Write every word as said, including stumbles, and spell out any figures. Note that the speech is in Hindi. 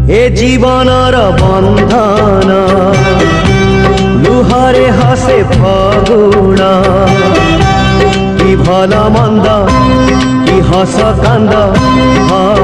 ए जीवनर बंधन लुहारे हसे फगुण कि भल मंद कि हस कांद